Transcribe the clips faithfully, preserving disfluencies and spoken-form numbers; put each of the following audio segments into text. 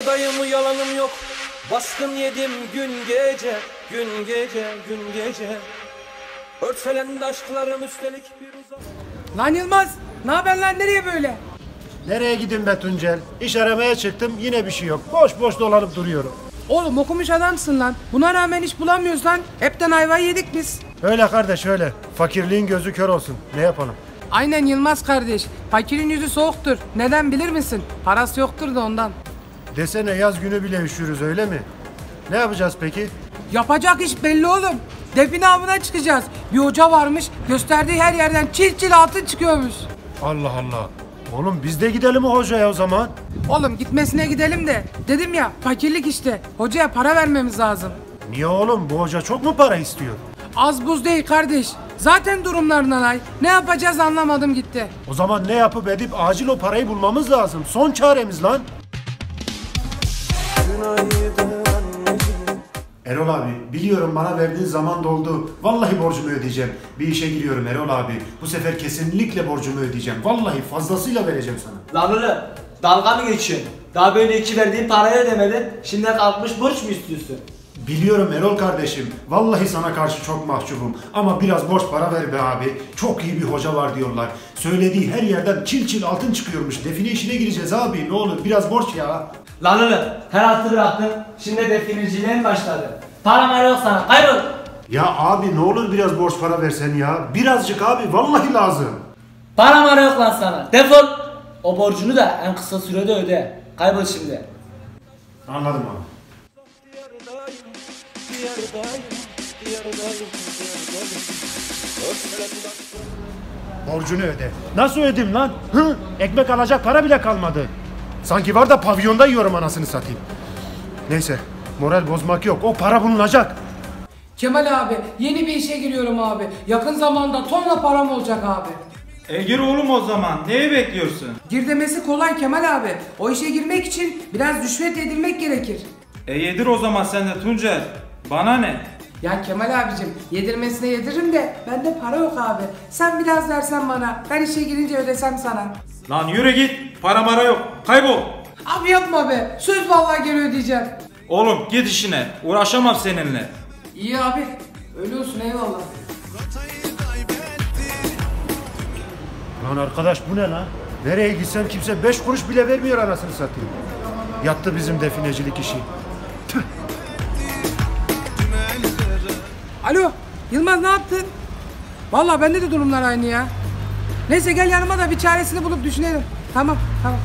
yanındayım, yalanım yok. Baskın yedim gün gece, gün gece, gün gece. Örtfelendi aşklarım üstelik bir uzak. Lan Yılmaz, ne haber lan, nereye böyle? Nereye gideyim be Tuncel? İş aramaya çıktım, yine bir şey yok. Boş boş dolanıp duruyorum. Oğlum okumuş adamsın lan. Buna rağmen iş bulamıyoruz lan. Hepten ayvayı yedik biz. Öyle kardeş öyle. Fakirliğin gözü kör olsun. Ne yapalım? Aynen Yılmaz kardeş. Fakirin yüzü soğuktur. Neden bilir misin? Parası yoktur da ondan. Desene yaz günü bile üşürüz, öyle mi? Ne yapacağız peki? Yapacak iş belli oğlum. Define avına çıkacağız. Bir hoca varmış, gösterdiği her yerden çil çil altın çıkıyormuş. Allah Allah. Oğlum biz de gidelim o hocaya o zaman. Oğlum gitmesine gidelim de. Dedim ya, fakirlik işte. Hocaya para vermemiz lazım. Niye oğlum, bu hoca çok mu para istiyor? Az buz değil kardeş. Zaten durumlarından ay. Ne yapacağız anlamadım gitti. O zaman ne yapıp edip acil o parayı bulmamız lazım. Son çaremiz lan. Erol abi, biliyorum bana verdiğin zaman doldu. Vallahi borcumu ödeyeceğim. Bir işe giriyorum Erol abi. Bu sefer kesinlikle borcumu ödeyeceğim. Vallahi fazlasıyla vereceğim sana. Lan oğlum, dalga mı geçiyorsun? Daha böyle iki verdiğin parayı ödemedin. Şimdi kalkmış borç mu istiyorsun? Biliyorum Erol kardeşim. Vallahi sana karşı çok mahcubum. Ama biraz borç para ver be abi. Çok iyi bir hoca var diyorlar. Söylediği her yerden çil çil altın çıkıyormuş. Define işine gireceğiz abi. Ne olur biraz borç ya. Lan oğlum, her altı bıraktın. Şimdi definirciliğe mi başladın? Param var yok sana, kaybol. Ya abi ne olur biraz borç para versen ya. Birazcık abi, vallahi lazım. Param var yok lan sana, defol. O borcunu da en kısa sürede öde. Kaybol şimdi. Anladım abi. Borcunu öde. Nasıl ödeyim lan? Hı? Ekmek alacak para bile kalmadı. Sanki var da pavyonda yiyorum anasını satayım. Neyse, moral bozmak yok. O para bulunacak. Kemal abi, yeni bir işe giriyorum abi. Yakın zamanda tonla param olacak abi. E gir oğlum o zaman. Neyi bekliyorsun? Gir demesi kolay Kemal abi. O işe girmek için biraz rüşvet edilmek gerekir. E yedir o zaman sen de Tuncel. Bana ne? Ya Kemal abicim, yedirmesine yediririm de bende para yok abi. Sen biraz versen bana, ben işe girince ödesem sana. Lan yürü git. Para mara yok. Kaybol. Abi yapma be, söz vallahi geri ödeyeceğim. Oğlum git işine. Uğraşamam seninle. İyi abi, öyle olsun, eyvallah. Lan arkadaş bu ne lan? Nereye gitsem kimse beş kuruş bile vermiyor anasını satayım. Yattı bizim definecilik işi. Tüh. Alo, Yılmaz ne yaptın? Vallahi bende de durumlar aynı ya. Neyse gel yanıma da bir çaresini bulup düşünelim. Tamam, tamam.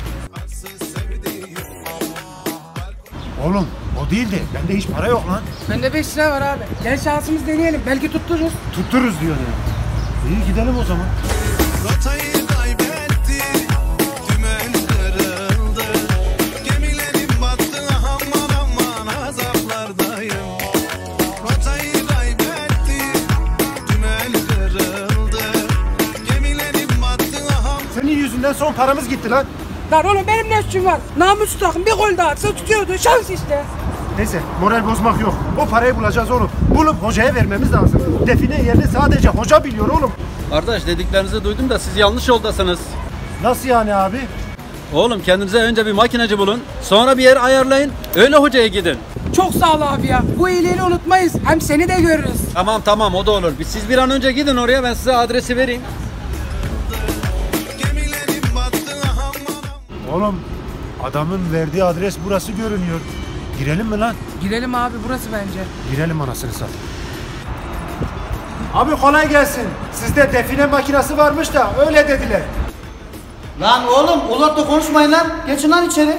Oğlum o değil de bende hiç para yok lan. Bende beş lira var abi. Gel şansımız deneyelim, belki tuttururuz. Tuttururuz diyor ya. İyi gidelim o zaman. Rotayı kaybetti, dümen kırıldı. Gemilerim battı, aman aman azaplardayım. Rotayı kaybetti, dümen kırıldı. Gemilerim battı, aman. Senin yüzünden son paramız gitti lan. Lan oğlum benim ne suçum var? Namus takım bir gol daha atsa tutuyordu, şans işte. Neyse moral bozmak yok. O parayı bulacağız oğlum. Bulup hocaya vermemiz lazım. Define yerini sadece hoca biliyor oğlum. Kardeş dediklerinizi duydum da siz yanlış yoldasınız. Nasıl yani abi? Oğlum kendinize önce bir makinacı bulun. Sonra bir yer ayarlayın. Öyle hocaya gidin. Çok sağ ol abi ya. Bu iyiliğini unutmayız. Hem seni de görürüz. Tamam tamam o da olur. Siz bir an önce gidin oraya, ben size adresi vereyim. Gemilerim battı, aman. Oğlum adamın verdiği adres burası görünüyor. Girelim mi lan? Girelim abi, burası bence. Girelim anasını satayım. Abi kolay gelsin. Sizde define makinesi varmış da öyle dediler. Lan oğlum, olur da konuşmayın lan. Geçin lan içeri.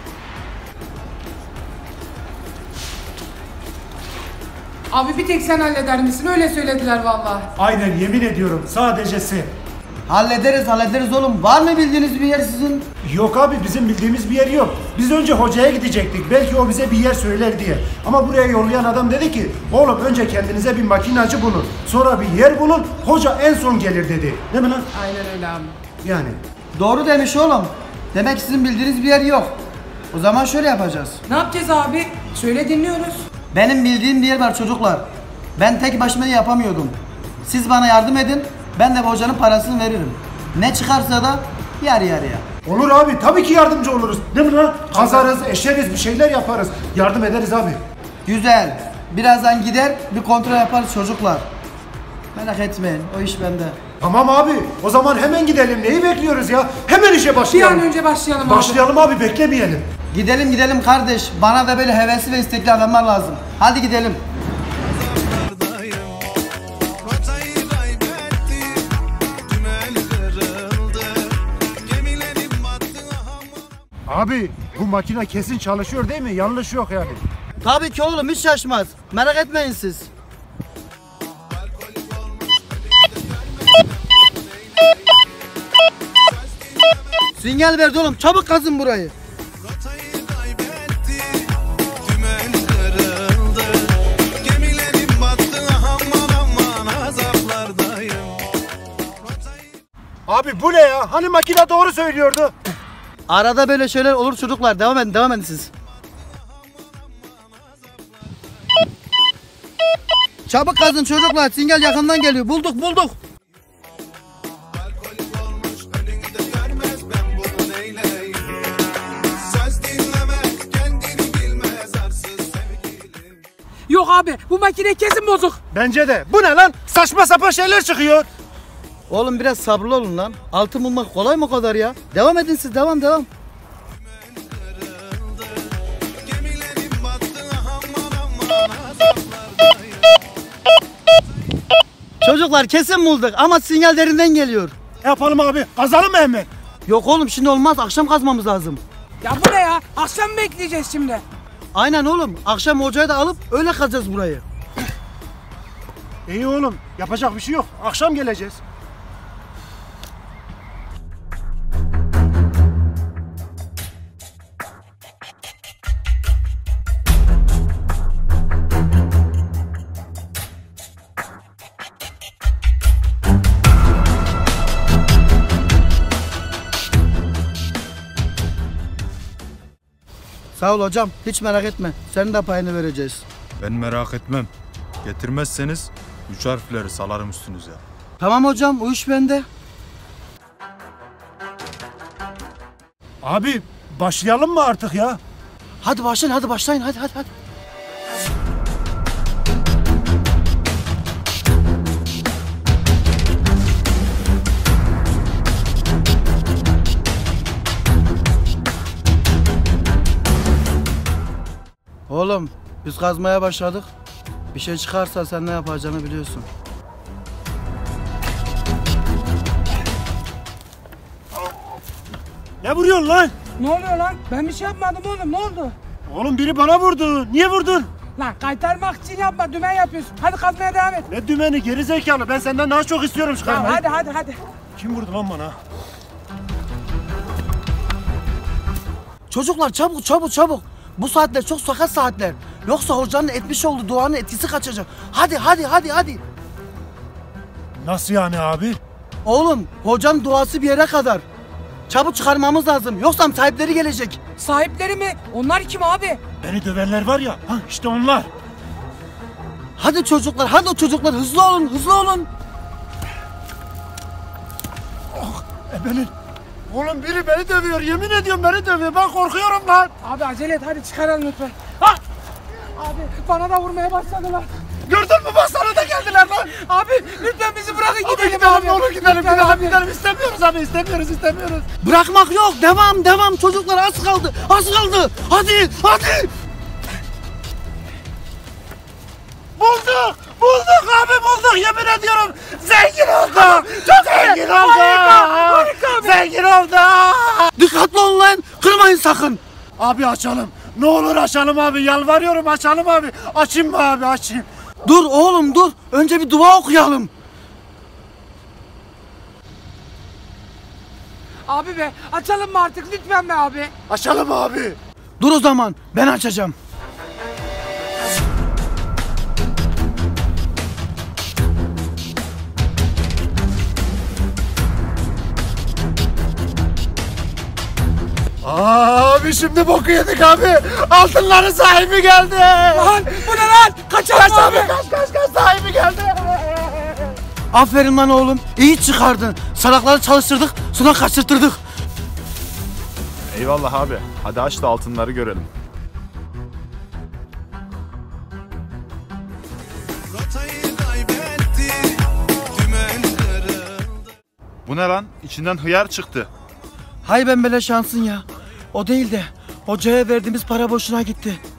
Abi bir tek sen halleder misin? Öyle söylediler vallahi. Aynen yemin ediyorum sadece sen. Hallederiz hallederiz oğlum. Var mı bildiğiniz bir yer sizin? Yok abi bizim bildiğimiz bir yer yok. Biz önce hocaya gidecektik. Belki o bize bir yer söyler diye. Ama buraya yollayan adam dedi ki oğlum önce kendinize bir makinacı bulun. Sonra bir yer bulun. Hoca en son gelir dedi. Değil mi lan? Aynen öyle abi. Yani. Doğru demiş oğlum. Demek sizin bildiğiniz bir yer yok. O zaman şöyle yapacağız. Ne yapacağız abi? Söyle, dinliyoruz. Benim bildiğim bir yer var çocuklar. Ben tek başıma yapamıyordum. Siz bana yardım edin. Ben de bu hocanın parasını veririm. Ne çıkarsa da yarı yarıya. Olur abi, tabii ki yardımcı oluruz. Değil mi lan? Kazarız, eşeriz, bir şeyler yaparız. Yardım ederiz abi. Güzel. Birazdan gider bir kontrol yaparız çocuklar. Merak etmeyin, o iş bende. Tamam abi, o zaman hemen gidelim. Neyi bekliyoruz ya? Hemen işe Bir başlayalım. an önce başlayalım abi. Başlayalım abi, beklemeyelim. Gidelim gidelim kardeş. Bana da böyle hevesli ve istekli adamlar lazım. Hadi gidelim. Azaplardayım. Rotayı kaybettim. Dümen kırıldı. Gemilerim battı aman. Abi, bu makine kesin çalışıyor değil mi? Yanlış yok yani. Tabii ki oğlum, hiç şaşmaz. Merak etmeyin siz. Sinyal verdi oğlum, çabuk kazın burayı. Rotayı kaybetti. Dümen kırıldı. Gemilerim battı aman aman azaplardayım. Rotayı Abi bu ne ya? Hani makine doğru söylüyordu? Arada böyle şeyler olur çocuklar. Devam edin, devam edin siz. Çabuk kazın çocuklar, sinyal yakından geliyor. Bulduk bulduk. söz dinlemez, kendini bilmez arsız sevgilim. Yok abi bu makine kesin bozuk. Bence de. Bu ne lan? Saçma sapan şeyler çıkıyor. Oğlum biraz sabırlı olun lan. Altın bulmak kolay mı o kadar ya? Devam edin siz, devam devam. Gemilerim battı aman aman azaplardayım. Çocuklar kesin bulduk ama sinyal derinden geliyor. Ne yapalım abi? Kazalım mı hemen? Yok oğlum şimdi olmaz, akşam kazmamız lazım. Ya bu ne ya? Akşam mı bekleyeceğiz şimdi? Aynen oğlum, akşam hocayı da alıp öyle kazacağız burayı. İyi oğlum. Yapacak bir şey yok. Akşam geleceğiz. Sağ ol hocam, hiç merak etme. Senin de payını vereceğiz. Ben merak etmem. Getirmezseniz üç harfleri salarım üstünüze. Tamam hocam, o iş bende. Abi başlayalım mı artık ya? Hadi başlayın, hadi başlayın, hadi hadi hadi. Oğlum, biz kazmaya başladık. Bir şey çıkarsa sen ne yapacağını biliyorsun. Ne vuruyorsun lan? Ne oluyor lan? Ben bir şey yapmadım oğlum, ne oldu? Oğlum biri bana vurdu. Niye vurdun? Lan kaytarmak için yapma, dümen yapıyorsun. Hadi kazmaya devam et. Ne dümeni, geri zekalı. Ben senden daha çok istiyorum Ya çıkarmayı. hadi hadi hadi. Kim vurdu lan bana? Çocuklar çabuk çabuk çabuk. Bu saatler çok sakat saatler. Yoksa hocanın etmiş olduğu duanın etkisi kaçacak. Hadi hadi hadi hadi. Nasıl yani abi? Oğlum hocanın duası bir yere kadar. Çabuk çıkarmamız lazım. Yoksa sahipleri gelecek. Sahipleri mi? Onlar kim abi? Beni dövenler var ya. Ha işte onlar. Hadi çocuklar, hadi çocuklar, hızlı olun, hızlı olun. E benim. Oğlum biri beni dövüyor. Yemin ediyorum beni dövüyor. Ben korkuyorum lan. Abi acele et, hadi çıkaralım lütfen. Ha! Abi bana da vurmaya başladılar. Gördün mü bak sana da geldiler lan. Abi lütfen bizi bırakın Abi gidelim gidelim abi. ne olur gidelim Lütfen gidelim abi. gidelim. İstemiyoruz abi istemiyoruz istemiyoruz. Bırakmak yok, devam devam çocuklar, az kaldı, az kaldı. Hadi, hadi. Bulduk! Bulduk abi bulduk yemin ediyorum. Zengin olduk. Çok zengin olduk. Harika abi. Zengin olduk. Dikkatli olun lan, kırmayın sakın. Abi açalım. Ne olur açalım abi. Yalvarıyorum açalım abi. Açayım mı abi açayım. Dur oğlum dur, önce bir dua okuyalım. Abi be açalım mı artık lütfen be abi. Açalım abi. Dur o zaman, ben açacağım. Abi şimdi boku yedik abi. Altınların sahibi geldi. Lan bu ne lan? Kaçalım Kaç abi. abi kaç kaç kaç sahibi geldi. Aferin lan oğlum, iyi çıkardın. Salakları çalıştırdık, sonra kaçırtırdık. Eyvallah abi. Hadi aç da altınları görelim. Rotayı kaybetti, dümen kırıldı. Bu ne lan? İçinden hıyar çıktı. Hay ben böyle şansın ya. O değil de hocaya verdiğimiz para boşuna gitti.